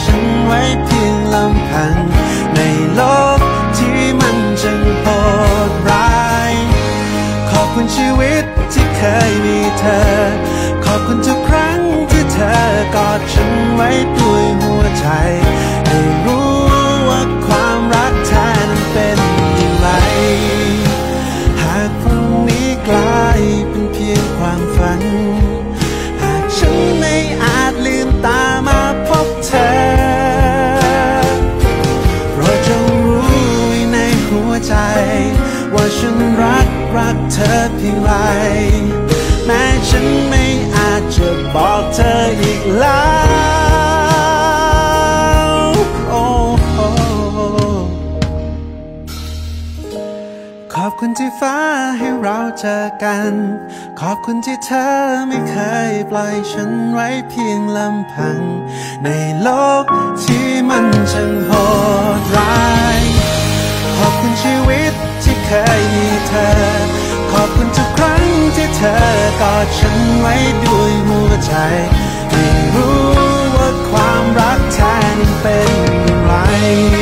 ฉันไว้เพียงลำพังในโลกที่มันจังโหดร้ายขอบคุณชีวิตที่เคยมีเธอขอบคุณทุกครั้งที่เธอกอดฉันไว้ด้วยหัวใจให้รู้ว่าความรักแท้นั้นเป็นอย่างไรหากพรุ่งนี้กลายเป็นเพียงความฝันหากฉันไม่อาจลืมตามาพบเธอโปรดจงรู้ไว้ในหัวใจว่าฉันรักเธอเพียงไรแม้ฉันไม่อาจจะบอกเธออีกแล้วขอบคุณที่ฟ้าให้เราเจอกันขอบคุณที่เธอไม่เคยปล่อยฉันไว้เพียงลำพังในโลกที่มันช่างโหดร้ายขอบคุณชีวิตที่เคยมีเธอขอบคุณทุกครั้งที่เธอกอดฉันไว้ด้วยหัวใจให้รู้ว่าความรักแท้นั้นเป็นอย่างไร